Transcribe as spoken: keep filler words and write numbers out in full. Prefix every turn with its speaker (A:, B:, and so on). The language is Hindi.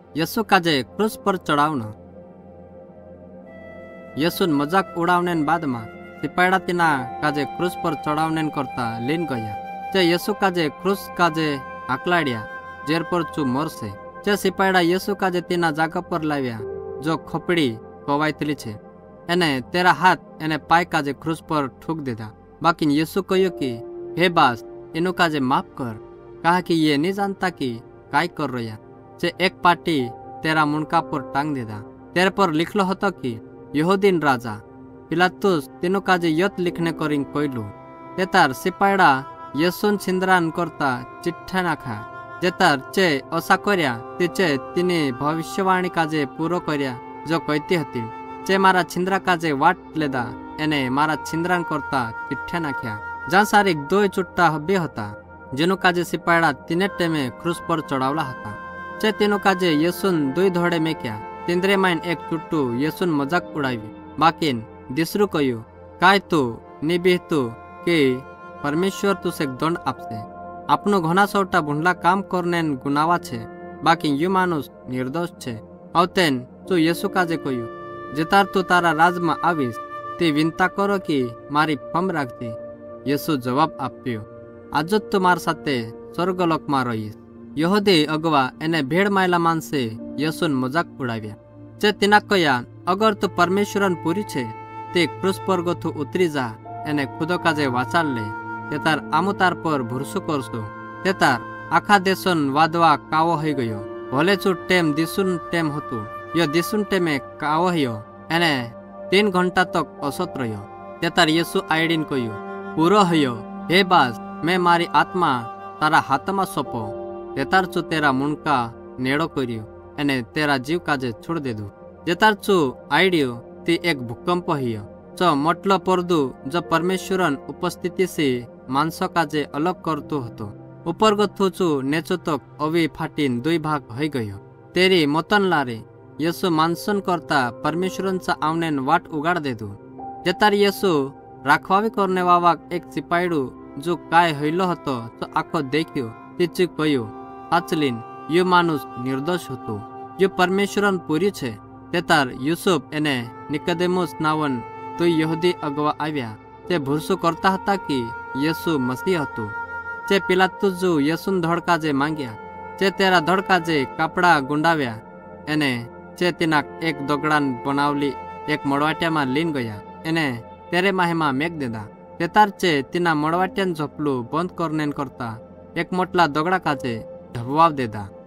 A: यसु काजे क्रूस पर चढ़ावण। यसुन मजाक उड़ावने बाद में सिपाहीड़ा तीना काजे क्रूस पर चढ़ावने करता लीन गया। जे यसु काजे क्रूस काजे हाकलाड्या जेर पर चू मरसे। जे सिपाहीड़ा यसु काजे तीना जागा पर लाव्या जो खोपड़ी कोवायतली छे। एने तेरा हाथ एने पाय काजे क्रूस पर ठूक दीधा। बाकी यसु कह्यो कि हे बास एनु काजे माफ कर, कहा कि ये नहीं जानता कि काय कर रहा। जे एक पाटी तेरा मुंडका पर टांग दीधा। तेरे पर लिखलो हतो कि यहूदीन राजा। पिलातुस तीनों काजे यत लिखने करिंग कोइलू। तेतार सिपाहीड़ा यसुन छिंद्रान करता चिट्ठा नाखा। जेतार चे असा कर्या तेचे तिने भविष्यवाणी काजे पूरो कर्या जो कहती हती चे मारा छिंद्रा काजे वाट लेदा एने मारा छिंद्रान करता चिट्ठा नाख्या। ज्यां सारी दो चुट्टा हब्बे हता जेनु काजे सिपाहीड़ा तीने टेमे क्रूस पर चढ़ावला हता। चे तीनों काजे यसुन दुई धोड़े मेक्या। तिंद्रे माइन एक चुट्टू यसुन मजाक उड़ावी। बाकिन दिसरू कह्यु काय तू निबीहतु कि परमेश्वर तुसे दंड आपसे। आपनो घना सौटा भूंडला काम करने गुनावा छे। बाकी यू मानुस निर्दोष छे। अवतेन तू यसु काजे कह्यु जेतार तू तारा राज में आवीस ते विनता करो कि मारी फम राखजे। यसु जवाब आप्यो आज तू मार साथे स्वर्गलोक में रहीश। यहूदी अगवा एने भेड़ मायला मानसे यसुन मजाक उड़ाव्या। जे तिना कह्या अगर तू परमेश्वरन पूरी छे ते क्रूस पर गोथु उतरी जा एने खुदो काजे वाचाल ले। तेतार आमु तार पर भरोसो करशो। तेतार आखा देशन वादवा कावो हई गयो। भले चू टेम दिसुन टेम हतु यो दिसुन टेमे कावो हयो एने तीन घंटा तक असत रह्यो। तेतार यसु आईडीन कह्यु पूरो हयो हे बास मैं मारी आत्मा तारा हाथ में सोंपो। तेतार चू तेरा मुंडका नेड़ो कर्यो एने तेरा जीव काजे छोड़ देदु। जेतार चू आईडियो ती एक भूकंप हयो जो मोटलो पर्दू जो परमेश्वरन उपस्थिति से मानसो काजे अलग करतो हतो ऊपर गथु चू नेचो तक अवी फाटीन दुई भाग हई गयो। तेरी मतन लारे यसु मानसन करता परमेश्वरन सा आवनेन वाट उगाड़ देदु। जेतार यसु राखवावी करने वावा एक सिपाहीडू जो काय हईलो हतो तो आखो देख्यो तीचू कह्यु साचलीन यो मानुस निर्दोष हतो यो परमेश्वरन पूरी छे। तेतार यूसुफ एने निकोदेमुस नावन तो यहूदी अगवा आव्या। ते भरोसो करता हता कि यसु मसीह हतो। चे पिलातुस जो यसुन धड़काजे मांग्या। चे तेरा धड़काजे कपड़ा गुंडाव्या एने चे तिना एक दगड़ान बनावली एक मड़वाटिया में लीन गया एने तेरे माहेमा मेघ देदा। तेतार चे तिना मड़वाटियान झोपलू बंद करने करता एक मोटला दगड़ा काजे ढबवाव देदा।